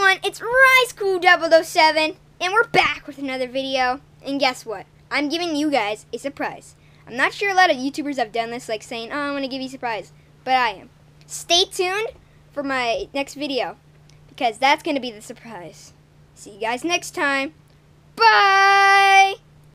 everyone, it's RiceCool007, and we're back with another video. And guess what? I'm giving you guys a surprise. I'm not sure a lot of YouTubers have done this, like saying, oh, I'm going to give you a surprise, but I am. Stay tuned for my next video, because that's going to be the surprise. See you guys next time. Bye!